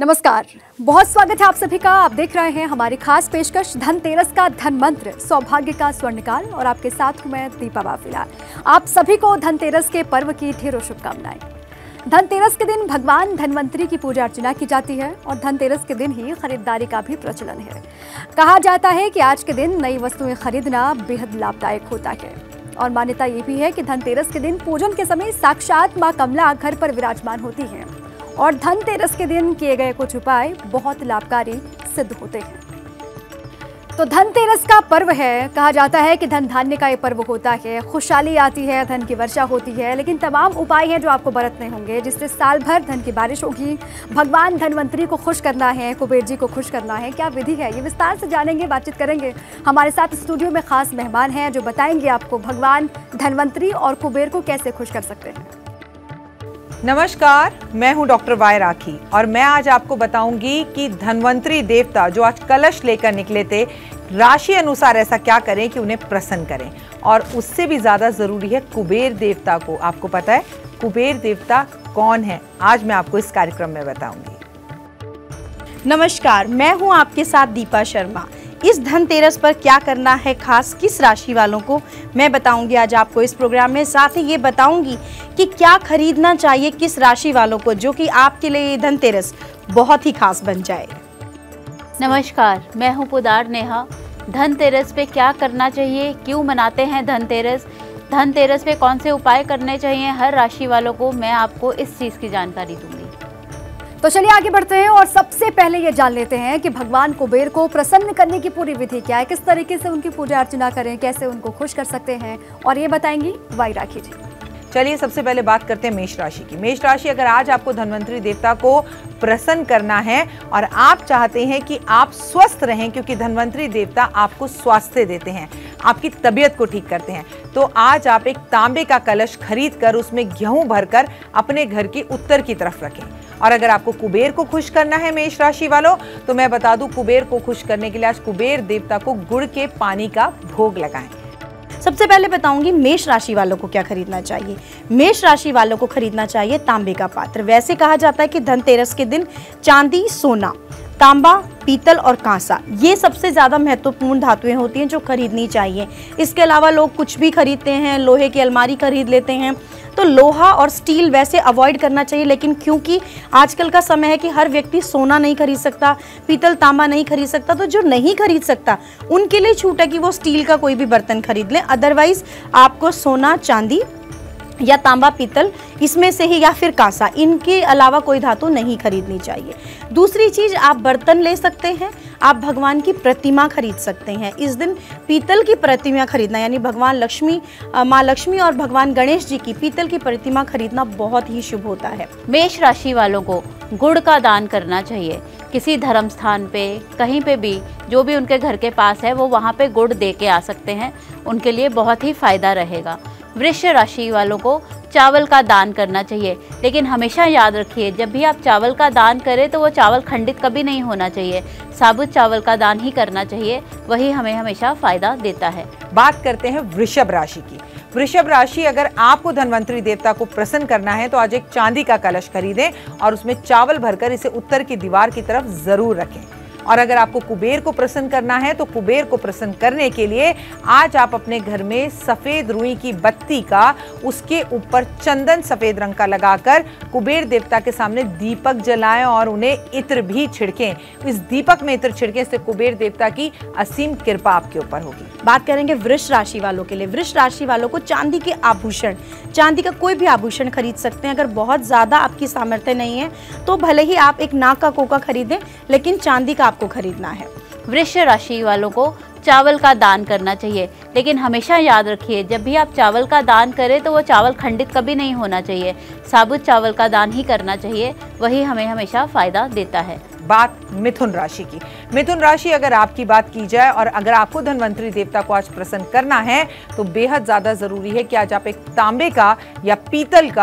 नमस्कार, बहुत स्वागत है आप सभी का। आप देख रहे हैं हमारी खास पेशकश धनतेरस का धन मंत्र, सौभाग्य का स्वर्णकाल, और आपके साथ हूं मैं दीपा बाफिला। आप सभी को धनतेरस के पर्व की ढेरों शुभकामनाएं। धनतेरस के दिन भगवान धनवंतरी की पूजा अर्चना की जाती है और धनतेरस के दिन ही खरीदारी का भी प्रचलन है। कहा जाता है कि आज के दिन नई वस्तुएं खरीदना बेहद लाभदायक होता है और मान्यता ये भी है कि धनतेरस के दिन पूजन के समय साक्षात मां कमला घर पर विराजमान होती हैं और धनतेरस के दिन किए गए कुछ उपाय बहुत लाभकारी सिद्ध होते हैं। तो धनतेरस का पर्व है, कहा जाता है कि धन धान्य का ये पर्व होता है, खुशहाली आती है, धन की वर्षा होती है, लेकिन तमाम उपाय हैं जो आपको बरतने होंगे जिससे साल भर धन की बारिश होगी। भगवान धनवंतरी को खुश करना है, कुबेर जी को खुश करना है, क्या विधि है, ये विस्तार से जानेंगे, बातचीत करेंगे। हमारे साथ स्टूडियो में खास मेहमान हैं जो बताएंगे आपको भगवान धनवंतरी और कुबेर को कैसे खुश कर सकते हैं। नमस्कार, मैं हूं डॉक्टर वाई राखी और मैं आज आपको बताऊंगी कि धनवंतरी देवता जो आज कलश लेकर निकले थे, राशि अनुसार ऐसा क्या करें कि उन्हें प्रसन्न करें। और उससे भी ज़्यादा ज़रूरी है कुबेर देवता को। आपको पता है कुबेर देवता कौन है? आज मैं आपको इस कार्यक्रम में बताऊंगी। नमस्कार, मैं हूं आपके साथ दीपा शर्मा। इस धनतेरस पर क्या करना है खास किस राशि वालों को, मैं बताऊंगी आज आपको इस प्रोग्राम में। साथ ही ये बताऊंगी कि क्या खरीदना चाहिए किस राशि वालों को, जो कि आपके लिए ये धनतेरस बहुत ही खास बन जाए। नमस्कार, मैं हूं पुदार नेहा। धनतेरस पे क्या करना चाहिए, क्यों मनाते हैं धनतेरस, धनतेरस पे कौन से उपाय करने चाहिए हर राशि वालों को, मैं आपको इस चीज़ की जानकारी दूंगी। तो चलिए आगे बढ़ते हैं और सबसे पहले ये जान लेते हैं कि भगवान कुबेर को प्रसन्न करने की पूरी विधि क्या है, किस तरीके से उनकी पूजा अर्चना करें, कैसे उनको खुश कर सकते हैं, और ये बताएंगी वाई राखी जी। चलिए सबसे पहले बात करते हैं मेष राशि की। मेष राशि, अगर आज आपको धनवंतरी देवता को प्रसन्न करना है और आप चाहते हैं कि आप स्वस्थ रहें, क्योंकि धनवंतरी देवता आपको स्वास्थ्य देते हैं, आपकी तबीयत को ठीक करते हैं, तो आज आप एक तांबे का कलश खरीद कर उसमें गेहूं भरकर अपने घर की उत्तर की तरफ रखें। और अगर आपको कुबेर को खुश करना है मेष राशि वालों, तो मैं बता दूं कुबेर को खुश करने के लिए आज कुबेर देवता को गुड़ के पानी का भोग लगाएं। सबसे पहले बताऊंगी मेष राशि वालों को क्या खरीदना चाहिए। मेष राशि वालों को खरीदना चाहिए तांबे का पात्र। वैसे कहा जाता है कि धनतेरस के दिन चांदी, सोना, तांबा, पीतल और कांसा, ये सबसे ज़्यादा महत्वपूर्ण धातुएं होती हैं जो खरीदनी चाहिए। इसके अलावा लोग कुछ भी खरीदते हैं, लोहे की अलमारी खरीद लेते हैं, तो लोहा और स्टील वैसे अवॉइड करना चाहिए। लेकिन क्योंकि आजकल का समय है कि हर व्यक्ति सोना नहीं खरीद सकता, पीतल तांबा नहीं खरीद सकता, तो जो नहीं खरीद सकता उनके लिए छूट है कि वो स्टील का कोई भी बर्तन खरीद लें। अदरवाइज आपको सोना, चांदी या तांबा, पीतल, इसमें से ही, या फिर कांसा, इनके अलावा कोई धातु नहीं खरीदनी चाहिए। दूसरी चीज़, आप बर्तन ले सकते हैं, आप भगवान की प्रतिमा खरीद सकते हैं। इस दिन पीतल की प्रतिमा खरीदना, यानी भगवान लक्ष्मी, माँ लक्ष्मी और भगवान गणेश जी की पीतल की प्रतिमा खरीदना बहुत ही शुभ होता है। मेष राशि वालों को गुड़ का दान करना चाहिए। किसी धर्म स्थान पे, कहीं पे भी, जो भी उनके घर के पास है वो वहाँ पे गुड़ दे के आ सकते हैं, उनके लिए बहुत ही फायदा रहेगा। वृष राशि वालों को चावल का दान करना चाहिए, लेकिन हमेशा याद रखिए जब भी आप चावल का दान करें तो वो चावल खंडित कभी नहीं होना चाहिए, साबुत चावल का दान ही करना चाहिए, वही हमें हमेशा फायदा देता है। बात करते हैं वृषभ राशि की। वृषभ राशि, अगर आपको धनवंतरी देवता को प्रसन्न करना है तो आज एक चांदी का कलश खरीदें और उसमें चावल भरकर इसे उत्तर की दीवार की तरफ जरूर रखें। और अगर आपको कुबेर को प्रसन्न करना है तो कुबेर को प्रसन्न करने के लिए आज आप अपने घर में सफेद रुई की बत्ती का, उसके ऊपर चंदन सफेद रंग का लगाकर कुबेर देवता के सामने दीपक जलाएं और उन्हें इत्र भी छिड़कें। इस दीपक में इत्र छिड़के से कुबेर देवता की असीम कृपा आपके ऊपर होगी। बात करेंगे वृष राशि वालों के लिए। वृष राशि वालों को चांदी के आभूषण, चांदी का कोई भी आभूषण खरीद सकते हैं। अगर बहुत ज़्यादा आपकी सामर्थ्य नहीं है तो भले ही आप एक नाक का कोका खरीदें, लेकिन चांदी का आपको खरीदना है। वृष राशि वालों को चावल का दान करना चाहिए, लेकिन हमेशा याद रखिए जब भी आप चावल का दान करें तो वो चावल खंडित कभी नहीं होना चाहिए, साबुत चावल का दान ही करना चाहिए, वही हमें हमेशा फायदा देता है। बात मिथुन राशि की। मिथुन राशि, अगर आपकी बात की जाए और अगर आपको धनवंतरी देवता को आज प्रसन्न करना है तो बेहद ज़्यादा ज़रूरी है कि आज आप एक तांबे का या पीतल का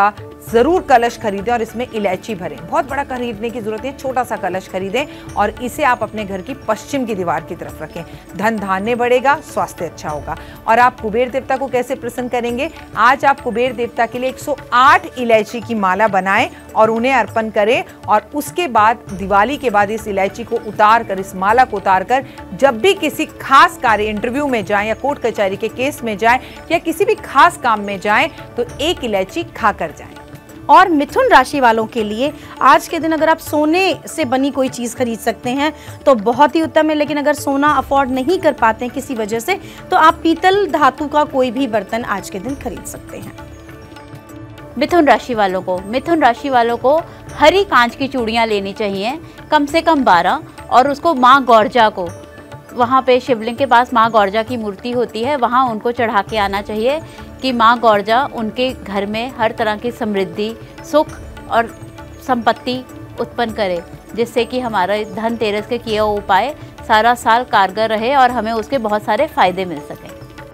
ज़रूर कलश खरीदें और इसमें इलायची भरें। बहुत बड़ा खरीदने की जरूरत है, छोटा सा कलश खरीदें और इसे आप अपने घर की पश्चिम की दीवार की तरफ रखें। धन धान्य बढ़ेगा, स्वास्थ्य अच्छा होगा। और आप कुबेर देवता को कैसे प्रसन्न करेंगे? आज आप कुबेर देवता के लिए 108 इलायची की माला बनाएं और उन्हें अर्पण करें और उसके बाद दिवाली के बाद इस इलायची को उतार कर, इस माला को उतार कर जब भी किसी खास कार्य, इंटरव्यू में जाएं या कोर्ट कचहरी के केस में जाएं या किसी भी खास काम में जाएं तो एक इलायची खाकर जाएं। और मिथुन राशि वालों के लिए आज के दिन अगर आप सोने से बनी कोई चीज़ खरीद सकते हैं तो बहुत ही उत्तम है, लेकिन अगर सोना अफोर्ड नहीं कर पाते हैं किसी वजह से तो आप पीतल धातु का कोई भी बर्तन आज के दिन खरीद सकते हैं। मिथुन राशि वालों को हरी कांच की चूड़ियाँ लेनी चाहिए, कम से कम 12, और उसको माँ गौरजा को, वहाँ पे शिवलिंग के पास माँ गौरजा की मूर्ति होती है, वहाँ उनको चढ़ा के आना चाहिए कि माँ गौरजा उनके घर में हर तरह की समृद्धि, सुख और संपत्ति उत्पन्न करे, जिससे कि हमारा धनतेरस के किए हुए उपाय सारा साल कारगर रहे और हमें उसके बहुत सारे फायदे मिल सकें।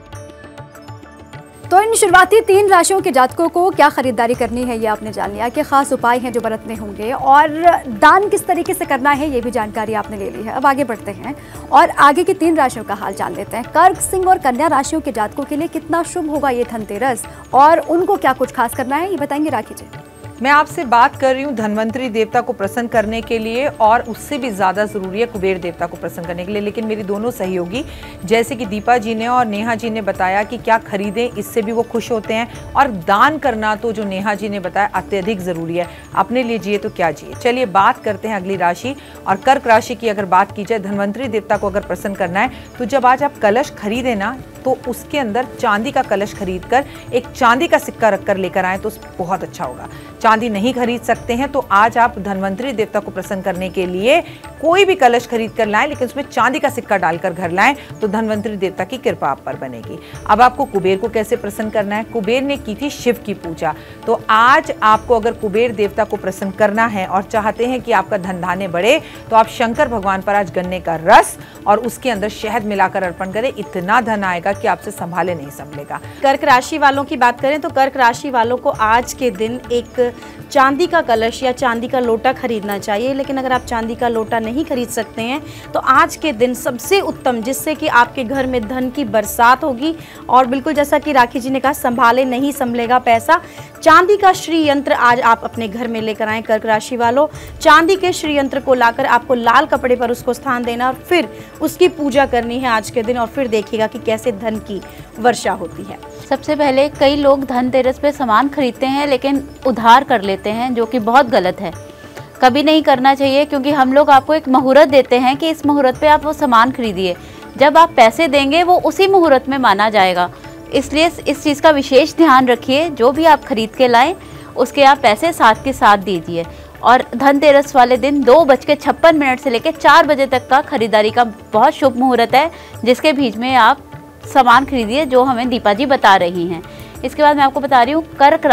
तो इन शुरुआती 3 राशियों के जातकों को क्या खरीदारी करनी है ये आपने जान लिया, कि खास उपाय हैं जो बरतने होंगे और दान किस तरीके से करना है ये भी जानकारी आपने ले ली है। अब आगे बढ़ते हैं और आगे की 3 राशियों का हाल जान लेते हैं। कर्क, सिंह और कन्या राशियों के जातकों के लिए कितना शुभ होगा ये धनतेरस और उनको क्या कुछ खास करना है ये बताएंगे राखी जी। मैं आपसे बात कर रही हूँ धनवंतरी देवता को प्रसन्न करने के लिए और उससे भी ज़्यादा ज़रूरी है कुबेर देवता को प्रसन्न करने के लिए। लेकिन मेरी दोनों सहयोगी जैसे कि दीपा जी ने और नेहा जी ने बताया कि क्या खरीदें, इससे भी वो खुश होते हैं। और दान करना तो जो नेहा जी ने बताया अत्यधिक ज़रूरी है, अपने लिए जिए तो क्या जिए। चलिए बात करते हैं अगली राशि और कर्क राशि की। अगर बात की जाए धनवंतरी देवता को अगर प्रसन्न करना है तो जब आज आप कलश खरीदें ना तो उसके अंदर चांदी का कलश खरीद कर एक चांदी का सिक्का रखकर लेकर आए तो बहुत अच्छा होगा। चांदी नहीं खरीद सकते हैं तो आज आप धनवंतरी देवता को प्रसन्न करने के लिए कोई भी कलश खरीद कर लाएं, लेकिन उसमें चांदी का सिक्का डालकर घर लाएं तो धनवंतरी देवता की कृपा आप पर बनेगी। अब आपको कुबेर को कैसे प्रसन्न करना है? कुबेर ने की थी शिव की पूजा, तो आज आपको अगर कुबेर देवता को प्रसन्न करना है और चाहते हैं कि आपका धन धान्य बढ़े तो आप शंकर भगवान पर आज गन्ने का रस और उसके अंदर शहद मिलाकर अर्पण करें। इतना धन आएगा कि आपसे संभाले नहीं संभलेगा। कर्क राशि वालों की बात करें तो कर्क राशि वालों को आज के दिन एक चांदी का कलश या चांदी का लोटा खरीदना चाहिए। लेकिन अगर आप चांदी का लोटा नहीं खरीद सकते हैं तो आज के दिन सबसे उत्तम, जिससे कि आपके घर में धन की बरसात होगी और बिल्कुल जैसा कि राखी जी ने कहा संभाले नहीं संभलेगा पैसा, चांदी का श्री यंत्र आज आप अपने घर में लेकर आएं। कर्क राशि वालों, चांदी के श्री यंत्र को लाकर आपको लाल कपड़े पर उसको स्थान देना और फिर उसकी पूजा करनी है आज के दिन और फिर देखिएगा कि कैसे धन की वर्षा होती है। सबसे पहले कई लोग धनतेरस पे सामान खरीदते हैं लेकिन उधार कर लेते हैं, जो कि बहुत गलत है। कभी नहीं करना चाहिए, क्योंकि हम लोग आपको एक मुहूर्त देते हैं कि इस मुहूर्त पे आप वो सामान खरीदिए। जब आप पैसे देंगे वो उसी मुहूर्त में माना जाएगा, इसलिए इस चीज़ का विशेष ध्यान रखिए। जो भी आप खरीद के लाएं उसके आप पैसे साथ के साथ दीजिए। और धनतेरस वाले दिन 2:56 से लेकर 4 बजे तक का खरीदारी का बहुत शुभ मुहूर्त है, जिसके बीच में आप सामान खरीदिए जो हमें दीपा जी बता रही हैं। इसके बाद मैं आपको बता रही हूँ कर्क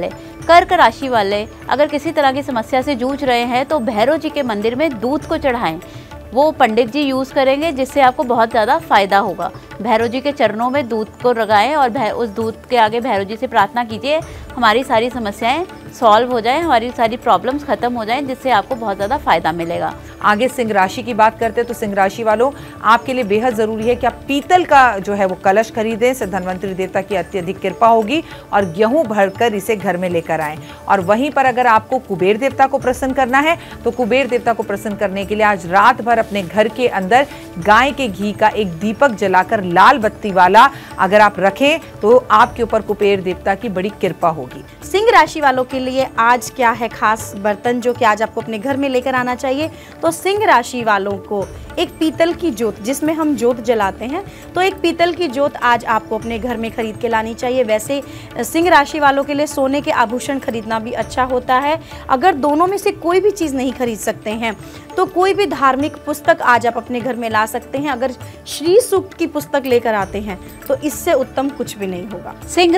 राशि वाले अगर किसी तरह की समस्या से जूझ रहे हैं तो भैरव जी के मंदिर में दूध को चढ़ाएं। वो पंडित जी यूज़ करेंगे, जिससे आपको बहुत ज़्यादा फ़ायदा होगा। भैरव जी के चरणों में दूध को लगाएं और उस दूध के आगे भैरव जी से प्रार्थना कीजिए हमारी सारी समस्याएं सॉल्व हो जाएं, हमारी सारी प्रॉब्लम्स खत्म हो जाएं, जिससे आपको बहुत ज़्यादा फ़ायदा मिलेगा। आगे सिंह राशि की बात करते हैं तो सिंह राशि वालों, आपके लिए बेहद ज़रूरी है कि आप पीतल का जो है वो कलश खरीदें। इससे धनवंतरी देवता की अत्यधिक कृपा होगी और गेहूं भरकर इसे घर में लेकर आएं। और वहीं पर अगर आपको कुबेर देवता को प्रसन्न करना है तो कुबेर देवता को प्रसन्न करने के लिए आज रात भर अपने घर के अंदर गाय के घी का एक दीपक जलाकर लाल बत्ती वाला अगर आप रखें तो आपके ऊपर कुबेर देवता की बड़ी कृपा होगी। सिंह राशि वालों के लिए आज क्या है खास बर्तन जो कि आज आपको अपने घर में लेकर आना चाहिए? तो सिंह राशि वालों को एक पीतल की जोत, जिसमें हम जोत जलाते हैं, तो एक पीतल की जोत आज आपको अपने घर में खरीद के लानी चाहिए। वैसे सिंह राशि वालों के लिए सोने के आभूषण खरीदना भी अच्छा होता है। अगर दोनों में से कोई भी चीज़ नहीं खरीद सकते हैं तो कोई भी धार्मिक पुस्तक आज आप अपने घर में ला सकते हैं। अगर श्री सूक्त की पुस्तक लेकर आते हैं तो इससे उत्तम कुछ भी नहीं होगा। सिंह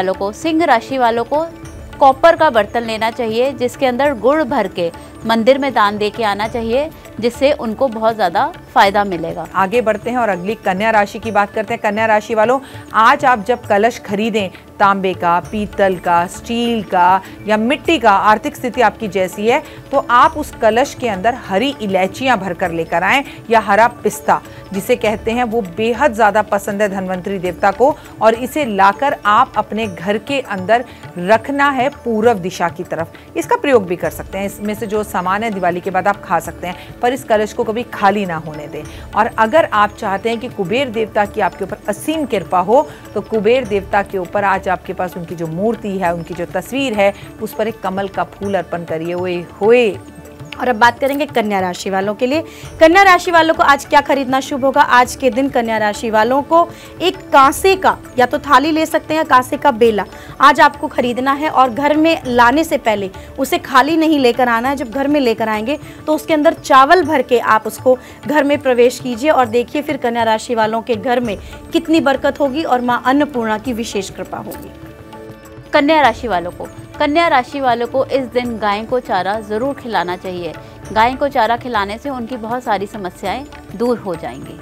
राशि वालों को कॉपर का बर्तन लेना चाहिए, जिसके अंदर गुड़ भर के मंदिर में दान दे के आना चाहिए, जिससे उनको बहुत ज़्यादा फायदा मिलेगा। आगे बढ़ते हैं और अगली कन्या राशि की बात करते हैं। कन्या राशि वालों, आज आप जब कलश खरीदें, तांबे का, पीतल का, स्टील का या मिट्टी का, आर्थिक स्थिति आपकी जैसी है, तो आप उस कलश के अंदर हरी इलायचियां भरकर लेकर आएं या हरा पिस्ता जिसे कहते हैं, वो बेहद ज़्यादा पसंद है धन्वंतरी देवता को, और इसे लाकर आप अपने घर के अंदर रखना है पूर्व दिशा की तरफ। इसका प्रयोग भी कर सकते हैं, इसमें से जो सामान है दिवाली के बाद आप खा सकते हैं, पर इस कलश को कभी खाली ना होने दें। और अगर आप चाहते हैं कि कुबेर देवता की आपके ऊपर असीम कृपा हो, तो कुबेर देवता के ऊपर आज आपके पास उनकी जो मूर्ति है, उनकी जो तस्वीर है, उस पर एक कमल का फूल अर्पण करिए। ओए होए। और अब बात करेंगे कन्या राशि वालों के लिए। कन्या राशि वालों को आज क्या खरीदना शुभ होगा? आज के दिन कन्या राशि वालों को एक कांसे का या तो थाली ले सकते हैं, कांसे का बेला आज आपको खरीदना है, और घर में लाने से पहले उसे खाली नहीं लेकर आना है। जब घर में लेकर आएंगे तो उसके अंदर चावल भर के आप उसको घर में प्रवेश कीजिए, और देखिए फिर कन्या राशि वालों के घर में कितनी बरकत होगी और माँ अन्नपूर्णा की विशेष कृपा होगी। कन्या राशि वालों को इस दिन गाय को चारा ज़रूर खिलाना चाहिए। गाय को चारा खिलाने से उनकी बहुत सारी समस्याएं दूर हो जाएंगी।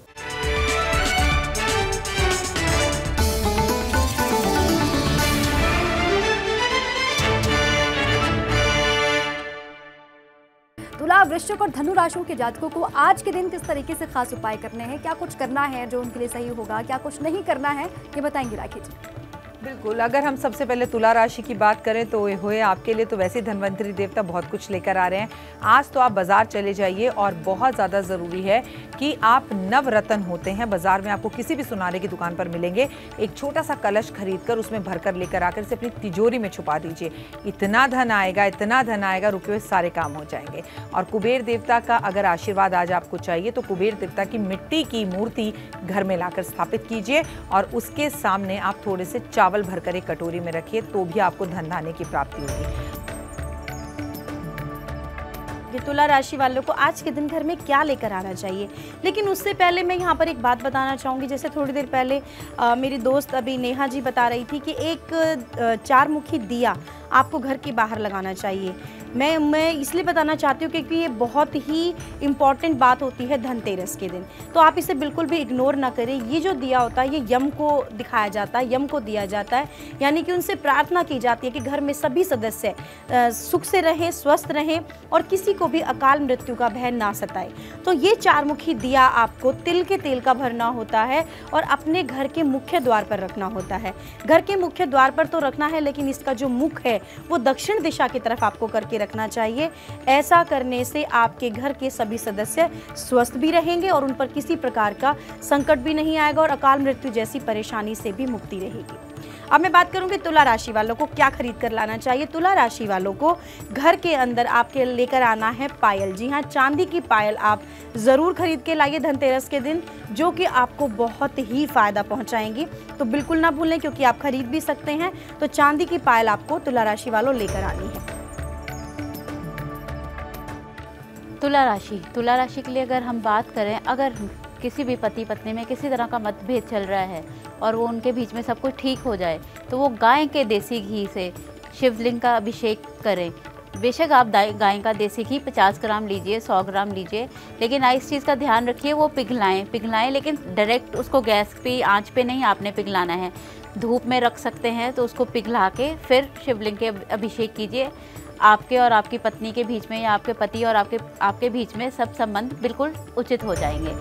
तुला, वृश्चिक और धनु राशियों के जातकों को आज के दिन किस तरीके से खास उपाय करने हैं? क्या कुछ करना है जो उनके लिए सही होगा, क्या कुछ नहीं करना है, ये बताएंगे राखी जी। बिल्कुल, अगर हम सबसे पहले तुला राशि की बात करें तो हुए आपके लिए तो वैसे धन्वंतरी देवता बहुत कुछ लेकर आ रहे हैं। आज तो आप बाजार चले जाइए, और बहुत ज़्यादा ज़रूरी है कि आप नवरत्न होते हैं, बाजार में आपको किसी भी सुनारे की दुकान पर मिलेंगे, एक छोटा सा कलश खरीदकर उसमें भरकर लेकर आकर इसे अपनी तिजोरी में छुपा दीजिए। इतना धन आएगा, रुके हुए सारे काम हो जाएंगे। और कुबेर देवता का अगर आशीर्वाद आज आपको चाहिए तो कुबेर देवता की मिट्टी की मूर्ति घर में लाकर स्थापित कीजिए, और उसके सामने आप थोड़े से चावल भरकर एक कटोरी में रखिए, तो भी आपको धन धान्य की प्राप्ति होगी। तुला राशि वालों को आज के दिन घर में क्या लेकर आना चाहिए, लेकिन उससे पहले मैं यहाँ पर एक बात बताना चाहूँगी। जैसे थोड़ी देर पहले मेरी दोस्त अभी नेहा जी बता रही थी कि एक 4 मुखी दिया आपको घर के बाहर लगाना चाहिए। मैं इसलिए बताना चाहती हूँ क्योंकि ये बहुत ही इम्पॉर्टेंट बात होती है धनतेरस के दिन, तो आप इसे बिल्कुल भी इग्नोर ना करें। ये जो दिया होता है ये यम को दिखाया जाता है, यम को दिया जाता है, यानी कि उनसे प्रार्थना की जाती है कि घर में सभी सदस्य सुख से रहें, स्वस्थ रहें और किसी को भी अकाल मृत्यु का भय ना सताए। तो ये 4 मुखी दिया आपको तिल के तेल का भरना होता है और अपने घर के मुख्य द्वार पर रखना होता है। घर के मुख्य द्वार पर तो रखना है, लेकिन इसका जो मुख है वो दक्षिण दिशा की तरफ आपको करके रखना चाहिए। ऐसा करने से आपके घर के सभी सदस्य स्वस्थ भी रहेंगे और उन पर किसी प्रकार का संकट भी नहीं आएगा और अकाल मृत्यु जैसी परेशानी से भी मुक्ति रहेगी। अब मैं बात करूंगी तुला राशि वालों को क्या खरीद कर लाना चाहिए। तुला राशि वालों को घर के अंदर आपके लेकर आना है पायल। जी हाँ, चांदी की पायल आप ज़रूर खरीद के लाइए धनतेरस के दिन, जो कि आपको बहुत ही फायदा पहुंचाएंगी। तो बिल्कुल ना भूलें, क्योंकि आप खरीद भी सकते हैं। तो चांदी की पायल आपको तुला राशि वालों लेकर आनी है। तुला राशि के लिए अगर हम बात करें, अगर किसी भी पति पत्नी में किसी तरह का मतभेद चल रहा है और वो उनके बीच में सब कुछ ठीक हो जाए, तो वो गाय के देसी घी से शिवलिंग का अभिषेक करें। बेशक आप गाय का देसी घी 50 ग्राम लीजिए, 100 ग्राम लीजिए, लेकिन इस चीज़ का ध्यान रखिए वो पिघलाएं, लेकिन डायरेक्ट उसको गैस पे आंच पे नहीं आपने पिघलाना है। धूप में रख सकते हैं तो उसको पिघला के फिर शिवलिंग के अभिषेक कीजिए। आपके और आपकी पत्नी के बीच में या आपके पति और आपके बीच में सब संबंध बिल्कुल उचित हो जाएंगे।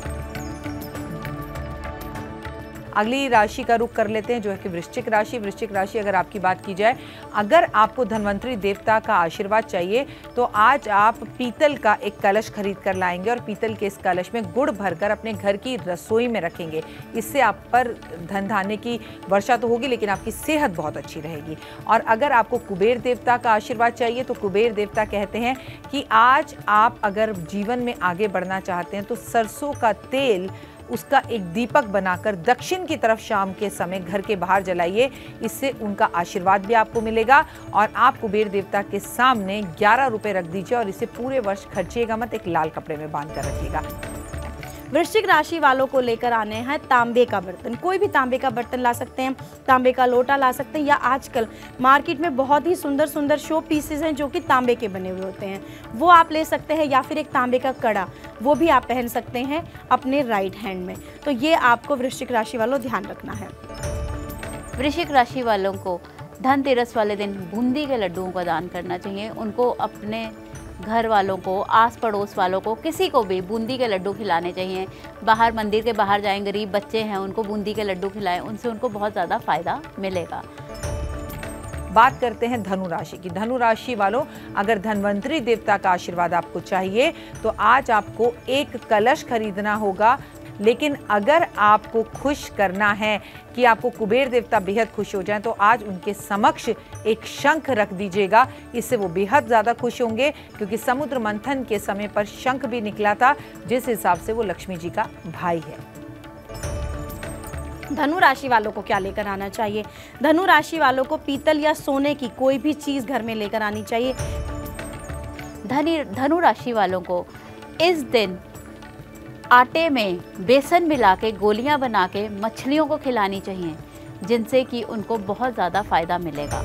अगली राशि का रुख कर लेते हैं, जो है कि वृश्चिक राशि। वृश्चिक राशि अगर आपकी बात की जाए, अगर आपको धन्वंतरी देवता का आशीर्वाद चाहिए तो आज आप पीतल का एक कलश खरीद कर लाएंगे और पीतल के इस कलश में गुड़ भरकर अपने घर की रसोई में रखेंगे। इससे आप पर धन धान्य की वर्षा तो होगी, लेकिन आपकी सेहत बहुत अच्छी रहेगी। और अगर आपको कुबेर देवता का आशीर्वाद चाहिए तो कुबेर देवता कहते हैं कि आज आप अगर जीवन में आगे बढ़ना चाहते हैं तो सरसों का तेल उसका एक दीपक बनाकर दक्षिण की तरफ शाम के समय घर के बाहर जलाइए। इससे उनका आशीर्वाद भी आपको मिलेगा और आप कुबेर देवता के सामने 11 रुपए रख दीजिए और इसे पूरे वर्ष खर्चिएगा मत, एक लाल कपड़े में बांध कर रखिएगा। वृश्चिक राशि वालों को लेकर आने हैं तांबे का बर्तन। कोई भी तांबे का बर्तन ला सकते हैं, तांबे का लोटा ला सकते हैं, या आजकल मार्केट में बहुत ही सुंदर सुंदर शो पीसेस हैं जो कि तांबे के बने हुए होते हैं, वो आप ले सकते हैं, या फिर एक तांबे का कड़ा, वो भी आप पहन सकते हैं अपने राइट हैंड में। तो ये आपको वृश्चिक राशि वालों ध्यान रखना है। वृश्चिक राशि वालों को धनतेरस वाले दिन बूंदी के लड्डुओं का दान करना चाहिए। उनको अपने घर वालों को, आस पड़ोस वालों को, किसी को भी बूंदी के लड्डू खिलाने चाहिए। बाहर मंदिर के बाहर जाएं, गरीब बच्चे हैं उनको बूंदी के लड्डू खिलाएं, उनसे उनको बहुत ज़्यादा फायदा मिलेगा। बात करते हैं धनु राशि की। धनु राशि वालों, अगर धन्वंतरी देवता का आशीर्वाद आपको चाहिए तो आज आपको एक कलश खरीदना होगा। लेकिन अगर आपको खुश करना है कि आपको कुबेर देवता बेहद खुश हो जाएं, तो आज उनके समक्ष एक शंख रख दीजिएगा। इससे वो बेहद ज़्यादा खुश होंगे, क्योंकि समुद्र मंथन के समय पर शंख भी निकला था, जिस हिसाब से वो लक्ष्मी जी का भाई है। धनु राशि वालों को क्या लेकर आना चाहिए? धनु राशि वालों को पीतल या सोने की कोई भी चीज़ घर में लेकर आनी चाहिए। धनु राशि वालों को इस दिन आटे में बेसन मिला के गोलियां बना के मछलियों को खिलानी चाहिए, जिनसे कि उनको बहुत ज़्यादा फायदा मिलेगा।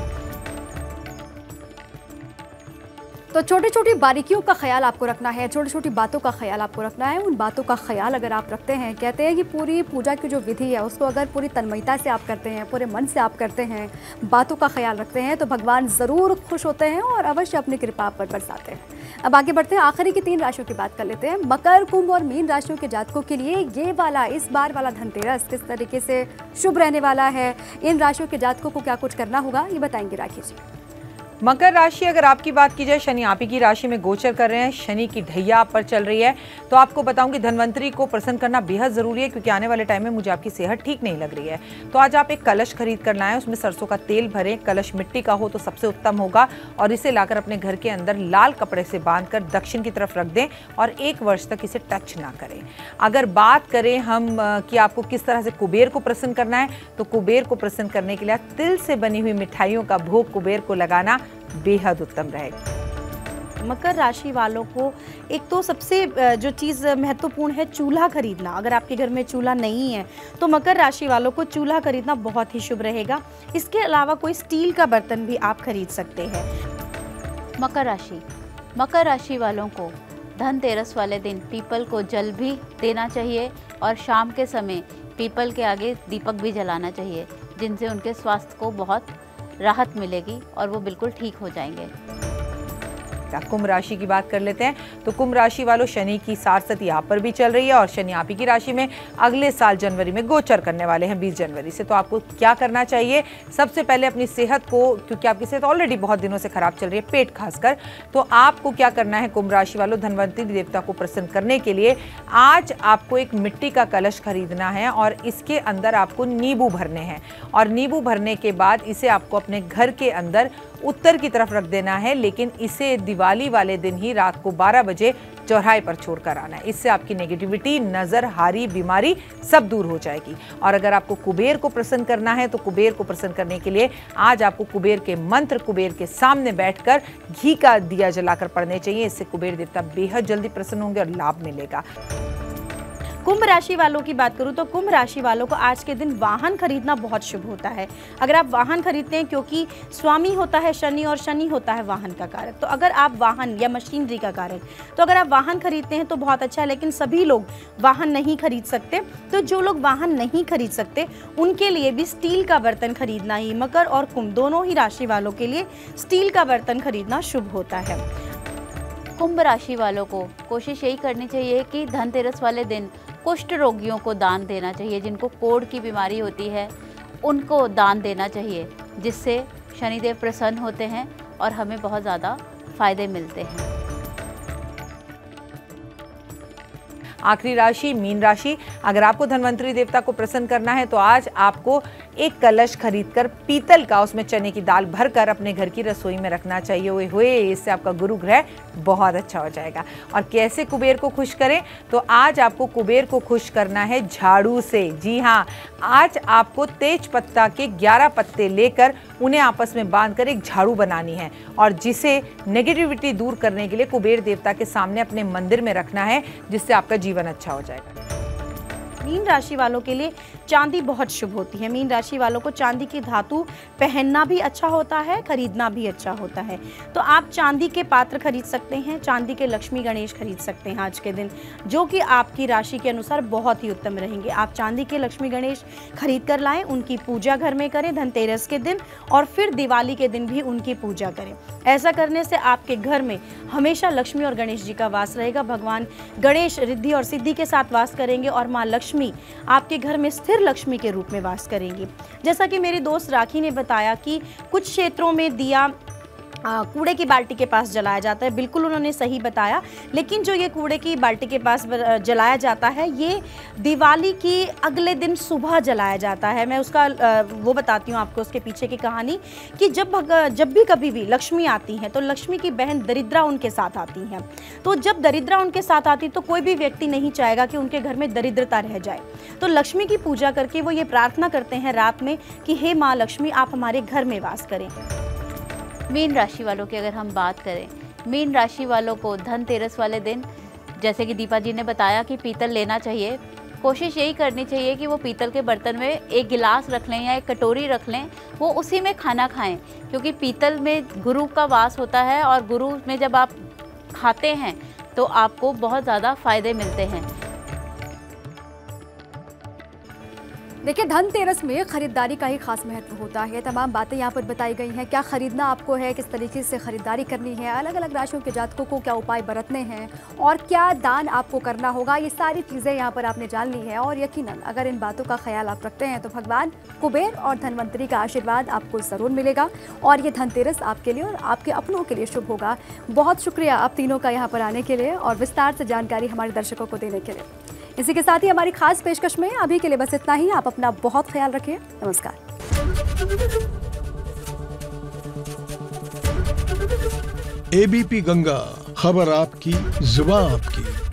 तो छोटी छोटी बारीकियों का ख्याल आपको रखना है, छोटी छोटी बातों का ख्याल आपको रखना है। उन बातों का ख्याल अगर आप रखते हैं, कहते हैं कि पूरी पूजा की जो विधि है उसको अगर पूरी तन्मयता से आप करते हैं, पूरे मन से आप करते हैं, बातों का ख्याल रखते हैं, तो भगवान ज़रूर खुश होते हैं और अवश्य अपनी कृपा पर बरसाते हैं। अब आगे बढ़ते हैं, आखिरी की 3 राशियों की बात कर लेते हैं। मकर, कुंभ और मीन राशियों के जातकों के लिए ये वाला, इस बार वाला धनतेरस किस तरीके से शुभ रहने वाला है, इन राशियों के जातकों को क्या कुछ करना होगा, ये बताएंगे राखी जी। मकर राशि, अगर आपकी बात की जाए, शनि आप ही की राशि में गोचर कर रहे हैं, शनि की ढैया आप पर चल रही है। तो आपको बताऊं कि धन्वंतरी को प्रसन्न करना बेहद ज़रूरी है, क्योंकि आने वाले टाइम में मुझे आपकी सेहत ठीक नहीं लग रही है। तो आज आप एक कलश खरीद कर लाएं, उसमें सरसों का तेल भरें। कलश मिट्टी का हो तो सबसे उत्तम होगा, और इसे लाकर अपने घर के अंदर लाल कपड़े से बांधकर दक्षिण की तरफ रख दें और 1 वर्ष तक इसे टच ना करें। अगर बात करें हम कि आपको किस तरह से कुबेर को प्रसन्न करना है, तो कुबेर को प्रसन्न करने के लिए तिल से बनी हुई मिठाइयों का भोग कुबेर को लगाना बेहद उत्तम रहेगा। मकर राशि वालों को एक तो सबसे जो चीज़ महत्वपूर्ण है, चूल्हा खरीदना। अगर आपके घर में चूल्हा नहीं है तो मकर राशि वालों को चूल्हा खरीदना बहुत ही शुभ रहेगा। इसके अलावा कोई स्टील का बर्तन भी आप खरीद सकते हैं। मकर राशि वालों को धनतेरस वाले दिन पीपल को जल भी देना चाहिए, और शाम के समय पीपल के आगे दीपक भी जलाना चाहिए, जिनसे उनके स्वास्थ्य को बहुत राहत मिलेगी और वो बिल्कुल ठीक हो जाएंगे। कुंभ राशि की बात कर लेते हैं। तो कुंभ राशि वालों, शनि की सारसत यहाँ पर भी चल रही है, और शनि आप ही की राशि में अगले साल जनवरी में गोचर करने वाले हैं, 20 जनवरी से। तो आपको क्या करना चाहिए? सबसे पहले अपनी सेहत को, क्योंकि आपकी सेहत ऑलरेडी बहुत दिनों से खराब चल रही है, पेट खासकर, तो आपको क्या करना है कुंभ राशि वालों, धन्वंतरी देवता को प्रसन्न करने के लिए आज आपको एक मिट्टी का कलश खरीदना है, और इसके अंदर आपको नींबू भरने हैं, और नींबू भरने के बाद इसे आपको अपने घर के अंदर उत्तर की तरफ रख देना है। लेकिन इसे दिवाली वाले दिन ही रात को 12 बजे चौराहे पर छोड़कर आना है। इससे आपकी नेगेटिविटी, नज़र, हारी, बीमारी सब दूर हो जाएगी। और अगर आपको कुबेर को प्रसन्न करना है, तो कुबेर को प्रसन्न करने के लिए आज आपको कुबेर के मंत्र कुबेर के सामने बैठकर घी का दिया जलाकर पढ़ने चाहिए। इससे कुबेर देवता बेहद जल्दी प्रसन्न होंगे और लाभ मिलेगा। कुंभ राशि वालों की बात करूं तो कुंभ राशि वालों को आज के दिन वाहन खरीदना बहुत शुभ होता है। अगर आप वाहन खरीदते हैं, क्योंकि स्वामी होता है शनि और शनि होता है वाहन का कारक, तो अगर आप वाहन या मशीनरी का कारक, तो अगर आप वाहन खरीदते हैं तो बहुत अच्छा है। लेकिन सभी लोग वाहन नहीं खरीद सकते, तो जो लोग वाहन नहीं खरीद सकते उनके लिए भी स्टील का बर्तन खरीदना ही, मकर और कुंभ दोनों ही राशि वालों के लिए स्टील का बर्तन खरीदना शुभ होता है। कुंभ राशि वालों को कोशिश यही करनी चाहिए कि धनतेरस वाले दिन कुष्ठ रोगियों को दान देना चाहिए। जिनको कोढ़ की बीमारी होती है उनको दान देना चाहिए, जिससे शनिदेव प्रसन्न होते हैं और हमें बहुत ज़्यादा फायदे मिलते हैं। आखिरी राशि मीन राशि, अगर आपको धन्वंतरी देवता को प्रसन्न करना है तो आज आपको एक कलश खरीदकर पीतल का, उसमें चने की दाल भरकर अपने घर की रसोई में रखना चाहिए। हुए इससे आपका गुरु ग्रह बहुत अच्छा हो जाएगा। और कैसे कुबेर को खुश करें? तो आज आपको कुबेर को खुश करना है झाड़ू से। जी हाँ, आज आपको तेज पत्ता के 11 पत्ते लेकर उन्हें आपस में बांधकर एक झाड़ू बनानी है, और जिसे नेगेटिविटी दूर करने के लिए कुबेर देवता के सामने अपने मंदिर में रखना है, जिससे आपका जीवन अच्छा हो जाएगा। मीन राशि वालों के लिए चांदी बहुत शुभ होती है। मीन राशि वालों को चांदी की धातु पहनना भी अच्छा होता है, खरीदना भी अच्छा होता है। तो आप चांदी के पात्र खरीद सकते हैं, चांदी के लक्ष्मी गणेश खरीद सकते हैं आज के दिन, जो कि आपकी राशि के अनुसार बहुत ही उत्तम रहेंगे। आप चांदी के लक्ष्मी गणेश खरीद कर लाएं, उनकी पूजा घर में करें धनतेरस के दिन, और फिर दिवाली के दिन भी उनकी पूजा करें। ऐसा करने से आपके घर में हमेशा लक्ष्मी और गणेश जी का वास रहेगा। भगवान गणेश रिद्धि और सिद्धि के साथ वास करेंगे और माँ लक्ष्मी आपके घर में स्थिर लक्ष्मी के रूप में वास करेंगी। जैसा कि मेरी दोस्त राखी ने बताया कि कुछ क्षेत्रों में दिया कूड़े की बाल्टी के पास जलाया जाता है, बिल्कुल उन्होंने सही बताया। लेकिन जो ये कूड़े की बाल्टी के पास जलाया जाता है, ये दिवाली की अगले दिन सुबह जलाया जाता है। मैं उसका वो बताती हूँ आपको, उसके पीछे की कहानी, कि जब भी कभी भी लक्ष्मी आती हैं तो लक्ष्मी की बहन दरिद्रा उनके साथ आती हैं। तो जब दरिद्रा उनके साथ आती तो कोई भी व्यक्ति नहीं चाहेगा कि उनके घर में दरिद्रता रह जाए। तो लक्ष्मी की पूजा करके वो ये प्रार्थना करते हैं रात में कि हे माँ लक्ष्मी, आप हमारे घर में वास करें। मीन राशि वालों की अगर हम बात करें, मीन राशि वालों को धनतेरस वाले दिन, जैसे कि दीपा जी ने बताया कि पीतल लेना चाहिए। कोशिश यही करनी चाहिए कि वो पीतल के बर्तन में एक गिलास रख लें या एक कटोरी रख लें, वो उसी में खाना खाएं, क्योंकि पीतल में गुरु का वास होता है और गुरु में जब आप खाते हैं तो आपको बहुत ज़्यादा फायदे मिलते हैं। देखिए, धनतेरस में खरीदारी का ही खास महत्व होता है। तमाम बातें यहाँ पर बताई गई हैं, क्या खरीदना आपको है, किस तरीके से खरीदारी करनी है, अलग अलग राशियों के जातकों को क्या उपाय बरतने हैं और क्या दान आपको करना होगा, ये सारी चीज़ें यहाँ पर आपने जान ली है। और यकीनन अगर इन बातों का ख्याल आप रखते हैं तो भगवान कुबेर और धनवंतरी का आशीर्वाद आपको ज़रूर मिलेगा और ये धनतेरस आपके लिए और आपके अपनों के लिए शुभ होगा। बहुत शुक्रिया आप तीनों का यहाँ पर आने के लिए और विस्तार से जानकारी हमारे दर्शकों को देने के लिए। इसी के साथ ही हमारी खास पेशकश में अभी के लिए बस इतना ही। आप अपना बहुत ख्याल रखिए। नमस्कार। एबीपी गंगा, खबर आपकी, जुबान आपकी।